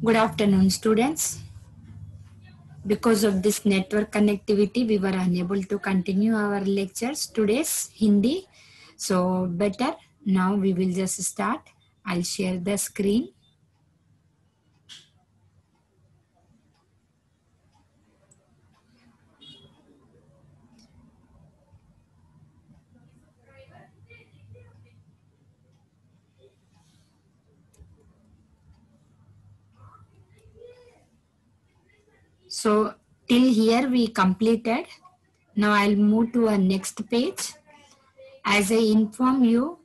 Good afternoon, students. Because of this network connectivity, we were unable to continue our lectures. Today's Hindi. So better. Now we will just start. I'll share the screen. So till here we completed. Now I'll move to our next page. As I inform you,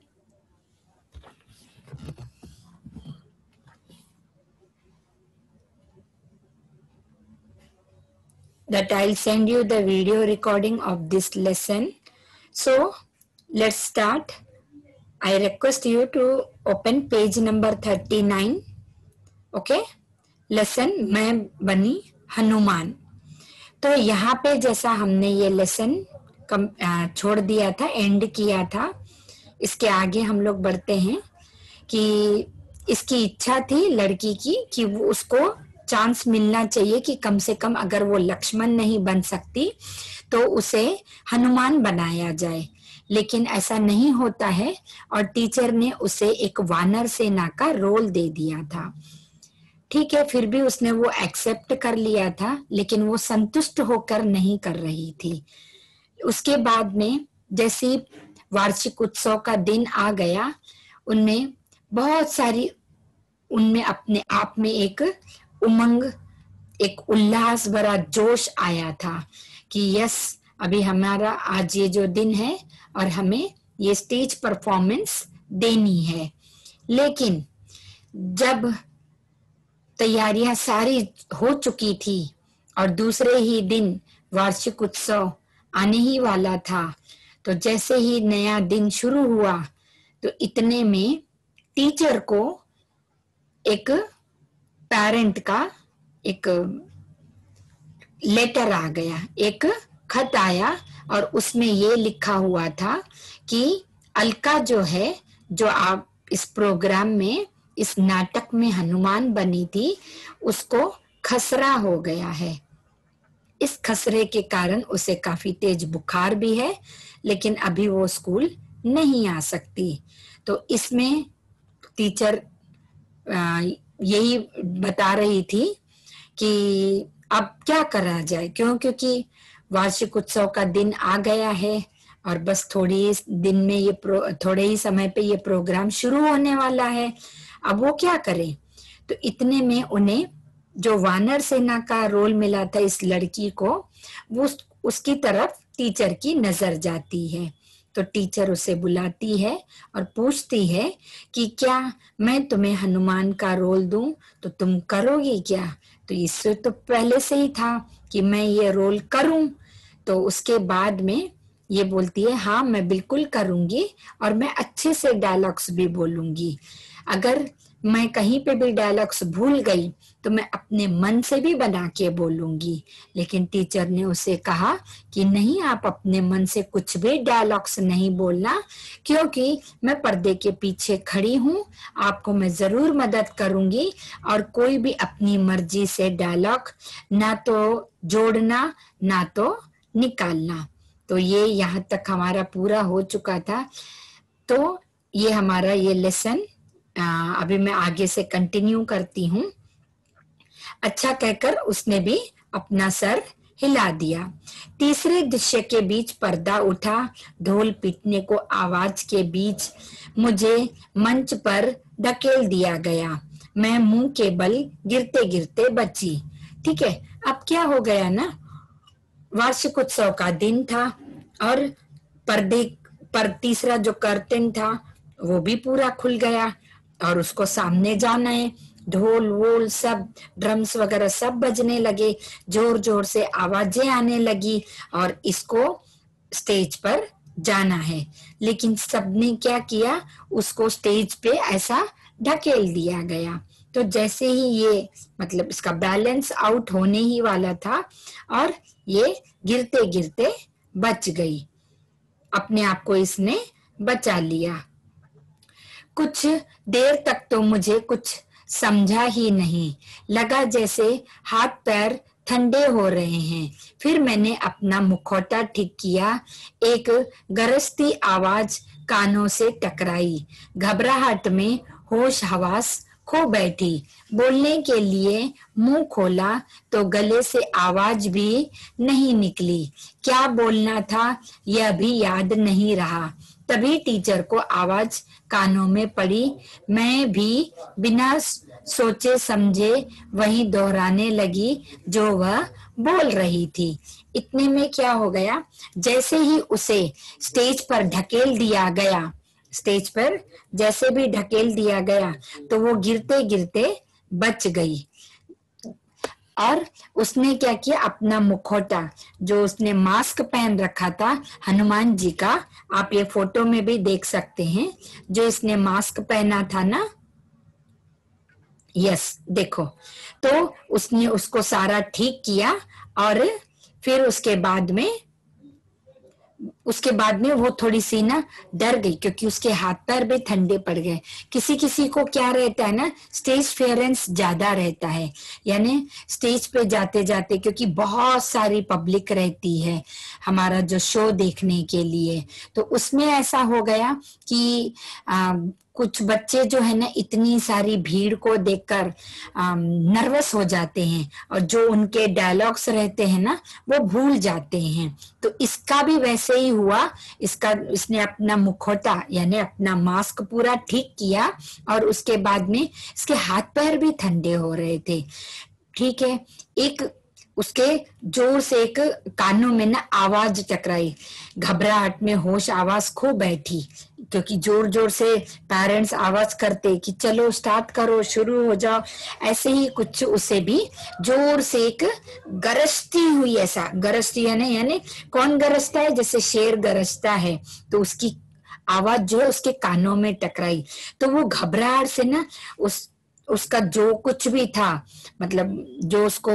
that I'll send you the video recording of this lesson. So let's start. I request you to open page number 39. Okay. Lesson मैं बनी हनुमान। तो यहाँ पे जैसा हमने ये lesson छोड़ दिया था, एंड किया था, इसके आगे हम लोग बढ़ते हैं कि इसकी इच्छा थी लड़की की कि वो उसको चांस मिलना चाहिए कि कम से कम अगर वो लक्ष्मण नहीं बन सकती तो उसे हनुमान बनाया जाए, लेकिन ऐसा नहीं होता है और टीचर ने उसे एक वानर सेना का रोल दे दिया था। ठीक है, फिर भी उसने वो एक्सेप्ट कर लिया था, लेकिन वो संतुष्ट होकर नहीं कर रही थी। उसके बाद में जैसे वार्षिक उत्सव का दिन आ गया, उनमें बहुत सारी, उनमें अपने आप में एक उमंग, एक उल्लास भरा जोश आया था कि यस, अभी हमारा आज ये जो दिन है और हमें ये स्टेज परफॉर्मेंस देनी है। लेकिन जब तैयारियां सारी हो चुकी थी और दूसरे ही दिन वार्षिक उत्सव आने ही वाला था, तो जैसे ही नया दिन शुरू हुआ तो इतने में टीचर को एक पेरेंट का एक लेटर आ गया, एक खत आया और उसमें ये लिखा हुआ था कि अलका जो है, जो आप इस प्रोग्राम में, इस नाटक में हनुमान बनी थी, उसको खसरा हो गया है। इस खसरे के कारण उसे काफी तेज बुखार भी है, लेकिन अभी वो स्कूल नहीं आ सकती। तो इसमें टीचर यही बता रही थी कि अब क्या करा जाए, क्योंकि वार्षिक उत्सव का दिन आ गया है और बस थोड़े ही समय पे ये प्रोग्राम शुरू होने वाला है। अब वो क्या करें? तो इतने में उन्हें जो वानर सेना का रोल मिला था इस लड़की को, वो उसकी तरफ टीचर की नजर जाती है। तो टीचर उसे बुलाती है और पूछती है कि क्या मैं तुम्हें हनुमान का रोल दूं तो तुम करोगी क्या? तो इससे तो पहले से ही था कि मैं ये रोल करूं। तो उसके बाद में ये बोलती है, हाँ मैं बिल्कुल करूंगी और मैं अच्छे से डायलॉग्स भी बोलूंगी। अगर मैं कहीं पे भी डायलॉग्स भूल गई तो मैं अपने मन से भी बना के बोलूंगी। लेकिन टीचर ने उसे कहा कि नहीं, आप अपने मन से कुछ भी डायलॉग्स नहीं बोलना, क्योंकि मैं पर्दे के पीछे खड़ी हूँ, आपको मैं जरूर मदद करूंगी और कोई भी अपनी मर्जी से डायलॉग ना तो जोड़ना ना तो निकालना। तो ये यहाँ तक हमारा पूरा हो चुका था। तो ये हमारा ये लेसन अभी मैं आगे से कंटिन्यू करती हूँ। अच्छा कहकर उसने भी अपना सर हिला दिया। तीसरे दृश्य के बीच पर्दा उठा, ढोल पीटने को आवाज के बीच मुझे मंच पर धकेल दिया गया। मैं मुंह के बल गिरते गिरते बची। ठीक है, अब क्या हो गया ना, वार्षिक उत्सव का दिन था और पर्दे पर तीसरा जो कर्टेन था वो भी पूरा खुल गया और उसको सामने जाना है। ढोल वोल सब, ड्रम्स वगैरह सब बजने लगे, जोर जोर से आवाजें आने लगी और इसको स्टेज पर जाना है। लेकिन सबने क्या किया, उसको स्टेज पे ऐसा ढकेल दिया गया। तो जैसे ही ये मतलब इसका बैलेंस आउट होने ही वाला था और ये गिरते गिरते बच गई, अपने आप को इसने बचा लिया। कुछ देर तक तो मुझे कुछ समझा ही नहीं, लगा जैसे हाथ पैर ठंडे हो रहे हैं। फिर मैंने अपना मुखौटा ठीक किया, एक गरजती आवाज कानों से टकराई। घबराहट में होश हवास खो बैठी। बोलने के लिए मुंह खोला तो गले से आवाज भी नहीं निकली। क्या बोलना था यह भी याद नहीं रहा। तभी टीचर को आवाज कानों में पड़ी। मैं भी बिना सोचे समझे वही दोहराने लगी जो वह बोल रही थी। इतने में क्या हो गया, जैसे ही उसे स्टेज पर ढकेल दिया गया, स्टेज पर जैसे भी ढकेल दिया गया तो वो गिरते गिरते बच गई। और उसने क्या किया, अपना मुखौटा जो उसने मास्क पहन रखा था हनुमान जी का, आप ये फोटो में भी देख सकते हैं, जो इसने मास्क पहना था ना, यस देखो, तो उसने उसको सारा ठीक किया। और फिर उसके बाद में वो थोड़ी सी ना डर गई, क्योंकि उसके हाथ पैर भी ठंडे पड़ गए। किसी किसी को क्या रहता है ना, स्टेज फियरेंस ज्यादा रहता है, यानी स्टेज पे जाते जाते, क्योंकि बहुत सारी पब्लिक रहती है हमारा जो शो देखने के लिए, तो उसमें ऐसा हो गया कि कुछ बच्चे जो है ना इतनी सारी भीड़ को देखकर नर्वस हो जाते हैं, और जो उनके डायलॉग्स रहते हैं ना वो भूल जाते हैं। तो इसका भी वैसे ही हुआ। इसने अपना मुखौटा यानी अपना मास्क पूरा ठीक किया, और उसके बाद में इसके हाथ पैर भी ठंडे हो रहे थे। ठीक है, एक उसके जोर से एक कानों में ना आवाज टकराई। घबराहट में होश आवाज खो बैठी, क्योंकि जोर जोर से पेरेंट्स आवाज करते कि चलो स्टार्ट करो, शुरू हो जाओ, ऐसे ही कुछ उसे भी जोर से एक गरजती हुई, ऐसा गरजती यानी कौन गरजता है, जैसे शेर गरजता है, तो उसकी आवाज जो है उसके कानों में टकराई। तो वो घबराहट से ना उसका जो कुछ भी था, मतलब जो उसको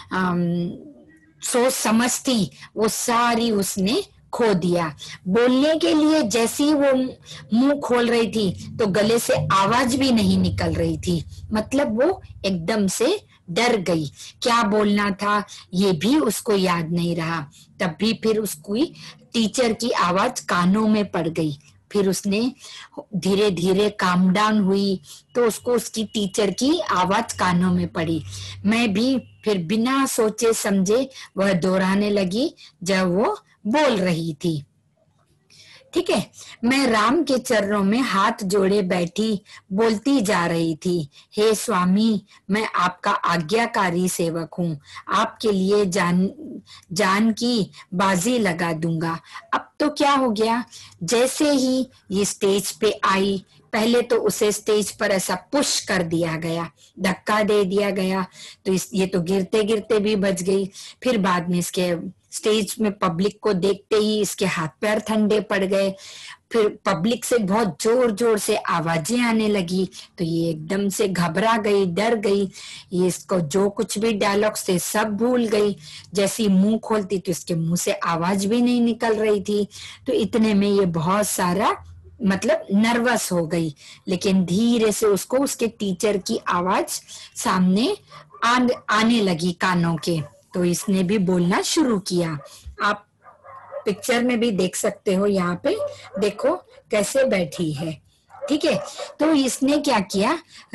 सोच समझ थी, वो सारी उसने खो दिया। बोलने के लिए जैसी वो मुंह खोल रही थी तो गले से आवाज भी नहीं निकल रही थी, मतलब वो एकदम से डर गई। क्या बोलना था ये भी उसको याद नहीं रहा। तब भी फिर उसको टीचर की आवाज कानों में पड़ गई। फिर उसने धीरे धीरे काम डाउन हुई तो उसको उसकी टीचर की आवाज कानों में पड़ी। मैं भी फिर बिना सोचे समझे वह दोहराने लगी जब वो बोल रही थी। ठीक है, मैं राम के चरणों में हाथ जोड़े बैठी बोलती जा रही थी, हे स्वामी, मैं आपका आज्ञाकारी सेवक हूँ, आपके लिए जान की बाजी लगा दूंगा। अब तो क्या हो गया, जैसे ही ये स्टेज पे आई, पहले तो उसे स्टेज पर ऐसा पुश कर दिया गया, धक्का दे दिया गया, तो ये तो गिरते गिरते भी बच गई। फिर बाद में इसके स्टेज में पब्लिक को देखते ही इसके हाथ पैर ठंडे पड़ गए। फिर पब्लिक से बहुत जोर जोर से आवाजें आने लगी, तो ये एकदम से घबरा गई, डर गई। ये इसको जो कुछ भी डायलॉग्स थे सब भूल गई। जैसी मुंह खोलती तो इसके मुंह से आवाज भी नहीं निकल रही थी। तो इतने में ये बहुत सारा मतलब नर्वस हो गई, लेकिन धीरे से उसको उसके टीचर की आवाज सामने आने लगी कानों के, तो इसने भी बोलना शुरू किया। आप पिक्चर में भी देख सकते हो, यहाँ पे देखो कैसे बैठी है। ठीक है, तो इसने क्या किया,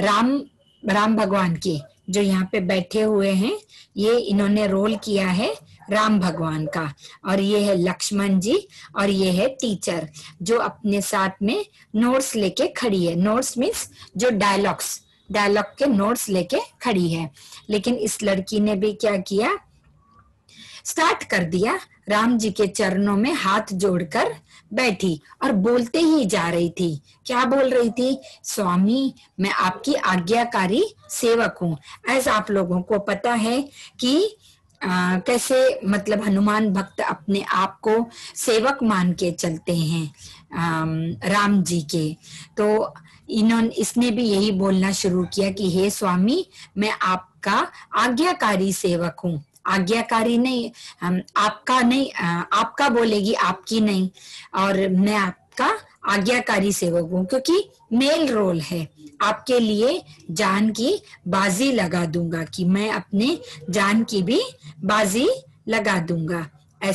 राम भगवान के जो यहाँ पे बैठे हुए हैं, ये इन्होंने रोल किया है राम भगवान का, और ये है लक्ष्मण जी, और ये है टीचर जो अपने साथ में नोट्स लेके खड़ी है। नोट्स मीन्स जो डायलॉग के नोट्स लेके खड़ी है। लेकिन इस लड़की ने भी क्या किया, स्टार्ट कर दिया, राम जी के चरणों में हाथ जोड़कर बैठी और बोलते ही जा रही थी। क्या बोल रही थी, स्वामी, मैं आपकी आज्ञाकारी सेवक हूँ। ऐसा आप लोगों को पता है कि कैसे मतलब हनुमान भक्त अपने आप को सेवक मान के चलते हैं राम जी के। तो इसने भी यही बोलना शुरू किया कि हे स्वामी, मैं आपका आज्ञाकारी सेवक हूँ। आज्ञाकारी नहीं, आपका नहीं, आपका बोलेगी, आपकी नहीं, और मैं आपका आज्ञाकारी सेवक हूँ, क्योंकि मेल रोल है। आपके लिए जान की बाजी लगा दूंगा, कि मैं अपने जान की भी बाजी लगा दूंगा।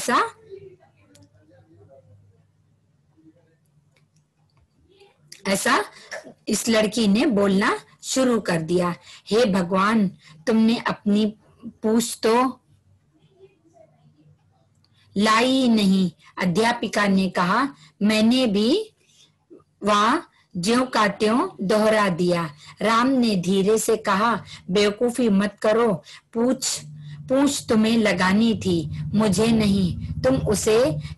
ऐसा इस लड़की ने बोलना शुरू कर दिया। हे भगवान, तुमने अपनी पूछ तो लाई नहीं। अध्यापिका ने कहा, मैंने भी वहाँ ज्यों का त्यों दोहरा दिया। राम ने धीरे से कहा, बेवकूफी मत करो, पूछ पूछ तुम्हें लगानी थी, मुझे नहीं। तुम उसे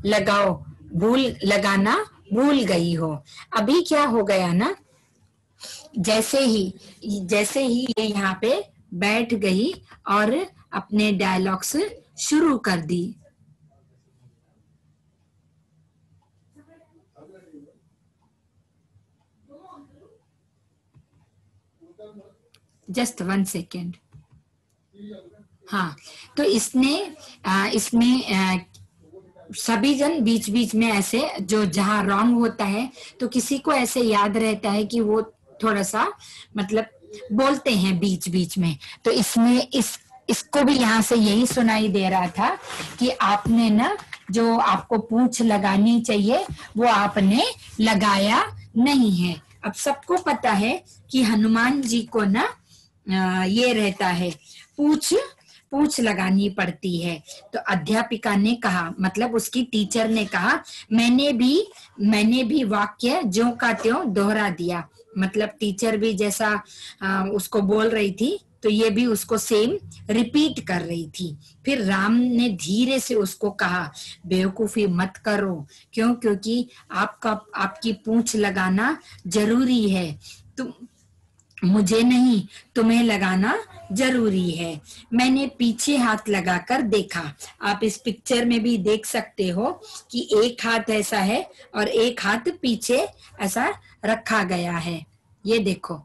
लगाना भूल गई हो। अभी क्या हो गया ना, जैसे ही ये यहाँ पे बैठ गई और अपने डायलॉग्स शुरू कर दी। Just 1 second. हाँ, तो इसमें सभी जन बीच बीच में ऐसे जो जहाँ रॉन्ग होता है तो किसी को ऐसे याद रहता है कि वो थोड़ा सा मतलब बोलते हैं बीच बीच में। तो इसमें इसको भी यहाँ से यही सुनाई दे रहा था कि आपने ना जो आपको पूंछ लगानी चाहिए वो आपने लगाया नहीं है। अब सबको पता है कि हनुमान जी को ना ये रहता है, पूंछ लगानी पड़ती है। तो अध्यापिका ने कहा, मतलब उसकी टीचर ने कहा, मैंने भी वाक्य ज्यों का त्यों दोहरा दिया। मतलब टीचर भी जैसा उसको बोल रही थी तो ये भी उसको सेम रिपीट कर रही थी। फिर राम ने धीरे से उसको कहा, बेवकूफी मत करो, क्योंकि आपकी पूंछ लगाना जरूरी है। तुम मुझे नहीं, तुम्हें लगाना जरूरी है। मैंने पीछे हाथ लगाकर देखा। आप इस पिक्चर में भी देख सकते हो कि एक हाथ ऐसा है और एक हाथ पीछे ऐसा रखा गया है, ये देखो।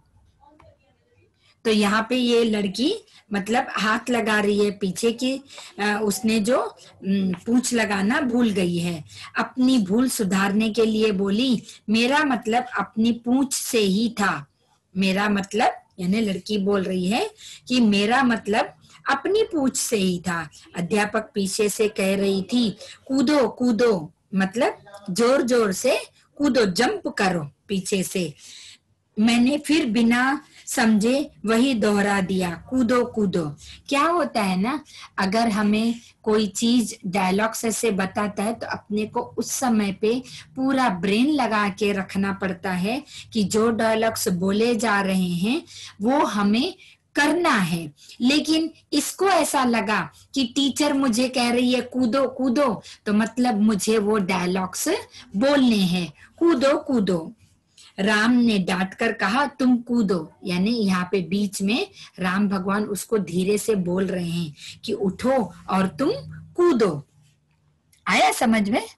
तो यहाँ पे ये लड़की मतलब हाथ लगा रही है पीछे की, उसने जो पूंछ लगाना भूल गई है। अपनी भूल सुधारने के लिए बोली, मेरा मतलब अपनी पूंछ से ही था। मेरा मतलब, यानी लड़की बोल रही है कि मेरा मतलब अपनी पूंछ से ही था। अध्यापक पीछे से कह रही थी, कूदो कूदो, मतलब जोर जोर से कूदो, जंप करो पीछे से। मैंने फिर बिना समझे वही दोहरा दिया, कूदो कूदो। क्या होता है ना, अगर हमें कोई चीज डायलॉग्स ऐसे बताता है तो अपने को उस समय पे पूरा ब्रेन लगा के रखना पड़ता है कि जो डायलॉग्स बोले जा रहे हैं वो हमें करना है। लेकिन इसको ऐसा लगा कि टीचर मुझे कह रही है कूदो कूदो, तो मतलब मुझे वो डायलॉग्स बोलने हैं, कूदो कूदो। राम ने डांट कर कहा, तुम कूदो, यानी यहाँ पे बीच में राम भगवान उसको धीरे से बोल रहे हैं कि उठो और तुम कूदो। आया समझ में?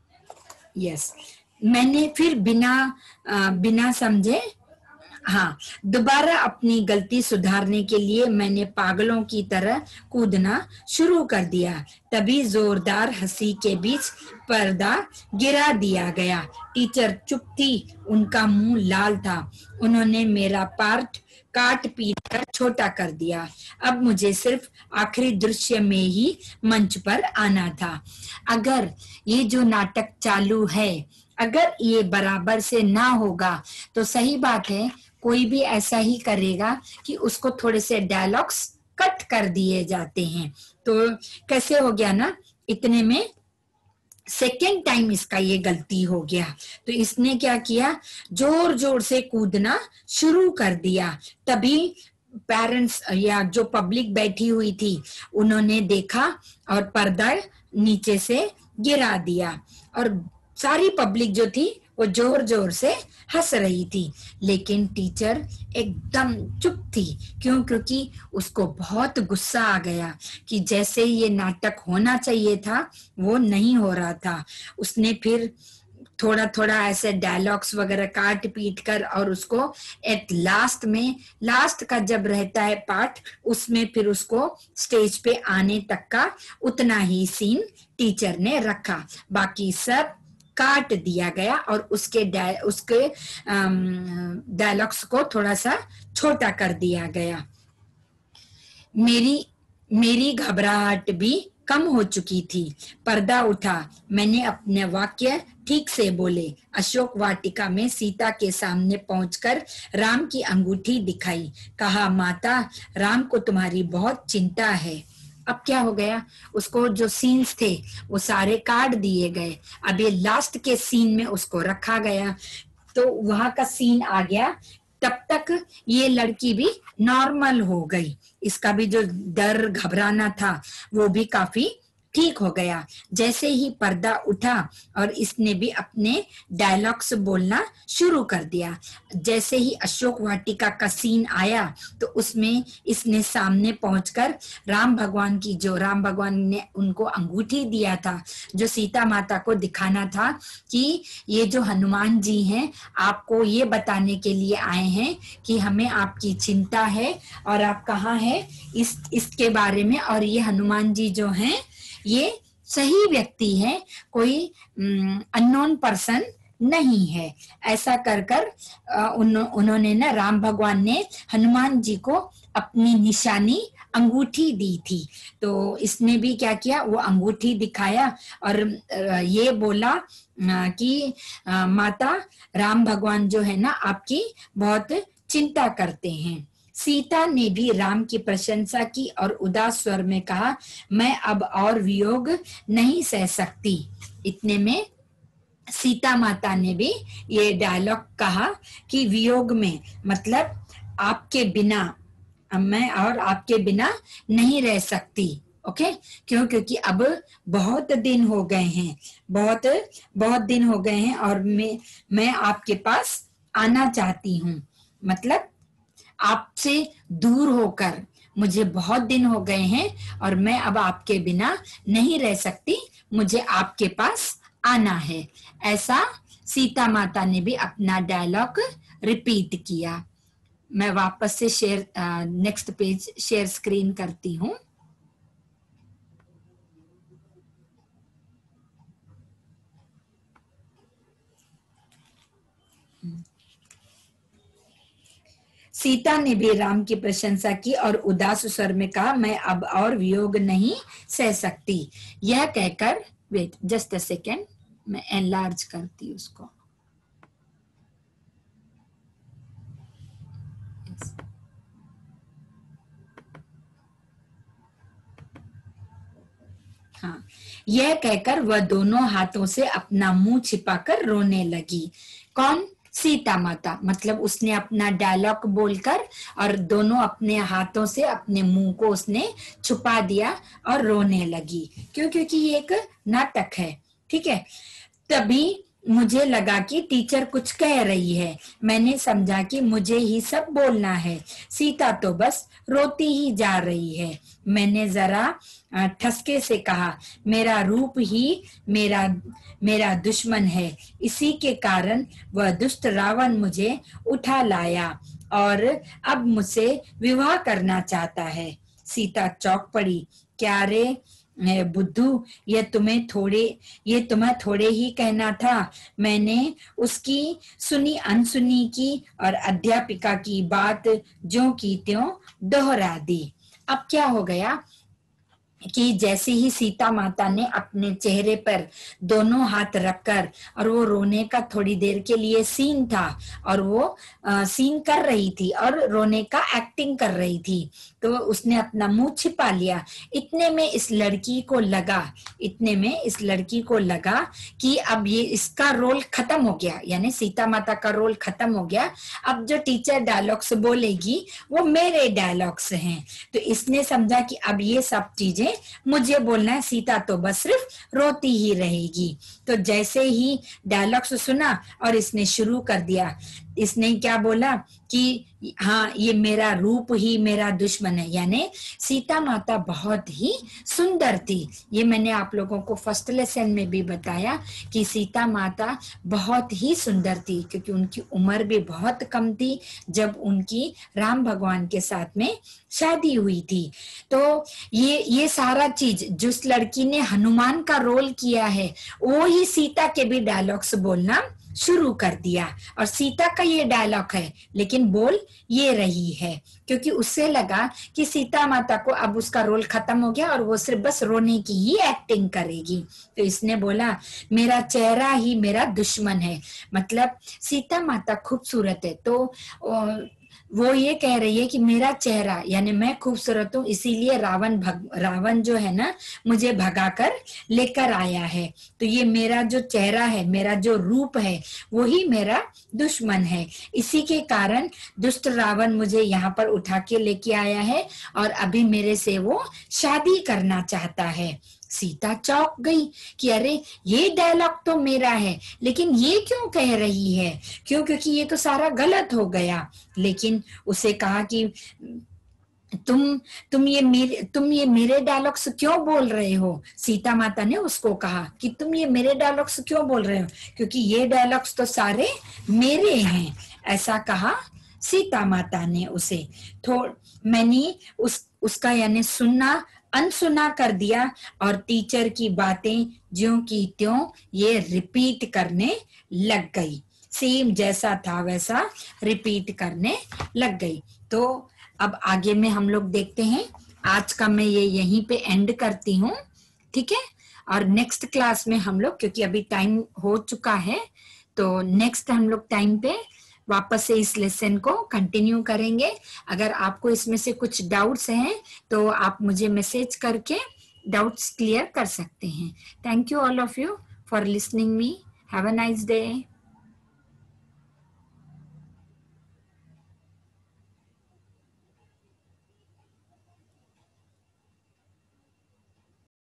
यस। मैंने फिर बिना समझे, हाँ, दोबारा अपनी गलती सुधारने के लिए मैंने पागलों की तरह कूदना शुरू कर दिया। तभी जोरदार हंसी के बीच पर्दा गिरा दिया गया। टीचर चुप थी, उनका मुंह लाल था। उन्होंने मेरा पार्ट काट पीट कर छोटा कर दिया। अब मुझे सिर्फ आखिरी दृश्य में ही मंच पर आना था। अगर ये जो नाटक चालू है, अगर ये बराबर से ना होगा तो सही बात है, कोई भी ऐसा ही करेगा कि उसको थोड़े से डायलॉग्स कट कर दिए जाते हैं। तो कैसे हो गया ना, इतने में सेकेंड टाइम इसका ये गलती हो गया। तो इसने क्या किया, जोर जोर से कूदना शुरू कर दिया। तभी पेरेंट्स या जो पब्लिक बैठी हुई थी उन्होंने देखा और पर्दा नीचे से गिरा दिया और सारी पब्लिक जो थी वो जोर जोर से हंस रही थी। लेकिन टीचर एकदम चुप थी। क्योंकि उसको बहुत गुस्सा आ गया कि जैसे ये नाटक होना चाहिए था वो नहीं हो रहा था। उसने फिर थोड़ा थोड़ा ऐसे डायलॉग्स वगैरह काट पीट कर और उसको एट लास्ट का जब रहता है पार्ट, उसमें फिर उसको स्टेज पे आने तक का उतना ही सीन टीचर ने रखा। बाकी सब काट दिया गया और उसके डायलॉग्स को थोड़ा सा छोटा कर दिया गया। मेरी घबराहट भी कम हो चुकी थी। पर्दा उठा, मैंने अपने वाक्य ठीक से बोले। अशोक वाटिका में सीता के सामने पहुंचकर राम की अंगूठी दिखाई, कहा, माता, राम को तुम्हारी बहुत चिंता है। अब क्या हो गया, उसको जो सीन्स थे वो सारे काट दिए गए, अब ये लास्ट के सीन में उसको रखा गया, तो वहां का सीन आ गया। तब तक ये लड़की भी नॉर्मल हो गई, इसका भी जो डर घबराना था वो भी काफी ठीक हो गया। जैसे ही पर्दा उठा और इसने भी अपने डायलॉग्स बोलना शुरू कर दिया। जैसे ही अशोक वाटिका का सीन आया तो उसमें इसने सामने पहुंचकर राम भगवान ने उनको अंगूठी दिया था, जो सीता माता को दिखाना था कि ये जो हनुमान जी हैं आपको ये बताने के लिए आए हैं कि हमें आपकी चिंता है और आप कहाँ हैं इसके बारे में, और ये हनुमान जी जो हैं ये सही व्यक्ति है, कोई अननोन पर्सन नहीं है। ऐसा कर कर उन्होंने ना, राम भगवान ने हनुमान जी को अपनी निशानी अंगूठी दी थी। तो इसने भी क्या किया, वो अंगूठी दिखाया और ये बोला कि माता, राम भगवान जो है ना आपकी बहुत चिंता करते हैं। सीता ने भी राम की प्रशंसा की और उदास स्वर में कहा, मैं अब और वियोग नहीं सह सकती। इतने में सीता माता ने भी ये डायलॉग कहा कि वियोग में मतलब आपके बिना, मैं और आपके बिना नहीं रह सकती। ओके, क्योंकि अब बहुत दिन हो गए हैं, बहुत दिन हो गए हैं और मैं आपके पास आना चाहती हूँ। मतलब आपसे दूर होकर मुझे बहुत दिन हो गए हैं और मैं अब आपके बिना नहीं रह सकती, मुझे आपके पास आना है। ऐसा सीता माता ने भी अपना डायलॉग रिपीट किया। मैं वापस से नेक्स्ट पेज शेयर स्क्रीन करती हूँ। सीता ने भी राम की प्रशंसा की और उदास स्वर में कहा, मैं अब और वियोग नहीं सह सकती। यह कहकर, वेट जस्ट अ सेकेंड, मैं एनलार्ज करती उसको। हाँ, यह कहकर वह दोनों हाथों से अपना मुंह छिपाकर रोने लगी। कौन? सीता माता। मतलब उसने अपना डायलॉग बोलकर और दोनों अपने हाथों से अपने मुंह को उसने छुपा दिया और रोने लगी। क्यों? क्योंकि ये एक नाटक है, ठीक है। तभी मुझे लगा कि टीचर कुछ कह रही है। मैंने समझा कि मुझे ही सब बोलना है। सीता तो बस रोती ही जा रही है। मैंने जरा ठसके से कहा, मेरा रूप ही मेरा दुश्मन है, इसी के कारण वह दुष्ट रावण मुझे उठा लाया और अब मुझसे विवाह करना चाहता है। सीता चौंक पड़ी। क्या रे बुद्धू, ये तुम्हें थोड़े ही कहना था। मैंने उसकी सुनी अनसुनी की और अध्यापिका की बात ज्यों की त्यों दोहरा दी। अब क्या हो गया कि जैसे ही सीता माता ने अपने चेहरे पर दोनों हाथ रखकर, और वो रोने का थोड़ी देर के लिए सीन था और वो सीन कर रही थी और रोने का एक्टिंग कर रही थी, तो उसने अपना मुंह छिपा लिया। इतने में इस लड़की को लगा कि अब ये इसका रोल खत्म हो गया, यानी सीता माता का रोल खत्म हो गया। अब जो टीचर डायलॉग्स बोलेगी वो मेरे डायलॉग्स हैं। तो इसने समझा कि अब ये सब चीजें मुझे बोलना है, सीता तो बस सिर्फ रोती ही रहेगी। तो जैसे ही डायलॉग्स सुना और इसने शुरू कर दिया, इसने क्या बोला कि हाँ ये मेरा रूप ही मेरा दुश्मन है, यानी सीता माता बहुत ही सुंदर थी। ये मैंने आप लोगों को फर्स्ट लेसन में भी बताया कि सीता माता बहुत ही सुंदर थी, क्योंकि उनकी उम्र भी बहुत कम थी जब उनकी राम भगवान के साथ में शादी हुई थी। तो ये सारा चीज जिस लड़की ने हनुमान का रोल किया है वो ही सीता के भी डायलॉग्स बोलना शुरू कर दिया, और सीता का ये डायलॉग है लेकिन बोल ये रही है, क्योंकि उससे लगा कि सीता माता को अब उसका रोल खत्म हो गया और वो सिर्फ बस रोने की ही एक्टिंग करेगी। तो इसने बोला मेरा चेहरा ही मेरा दुश्मन है, मतलब सीता माता खूबसूरत है तो वो ये कह रही है कि मेरा चेहरा यानी मैं खूबसूरत हूँ, इसीलिए रावण जो है ना मुझे भगाकर लेकर आया है। तो ये मेरा जो चेहरा है, मेरा जो रूप है, वही मेरा दुश्मन है। इसी के कारण दुष्ट रावण मुझे यहाँ पर उठा के लेके आया है और अभी मेरे से वो शादी करना चाहता है। सीता चौंक गई कि अरे ये डायलॉग तो मेरा है, लेकिन ये क्यों कह रही है, क्यों, क्योंकि ये तो सारा गलत हो गया। लेकिन उसे कहा कि तुम ये मेरे डायलॉग्स क्यों बोल रहे हो। सीता माता ने उसको कहा कि तुम ये मेरे डायलॉग्स क्यों बोल रहे हो, क्योंकि ये डायलॉग्स तो सारे मेरे हैं, ऐसा कहा सीता माता ने उसे। मैंने उसका यानी सुनना अनसुना कर दिया और टीचर की बातें ज्यों की त्यों ये रिपीट करने लग गई, सेम जैसा था वैसा रिपीट करने लग गई। तो अब आगे में हम लोग देखते हैं। आज का मैं ये यहीं पे एंड करती हूँ, ठीक है। और नेक्स्ट क्लास में हम लोग, क्योंकि अभी टाइम हो चुका है, तो नेक्स्ट हम लोग टाइम पे वापस से इस लेसन को कंटिन्यू करेंगे। अगर आपको इसमें से कुछ डाउट्स हैं तो आप मुझे मैसेज करके डाउट्स क्लियर कर सकते हैं। Thank you all of you for listening me. Have a nice day.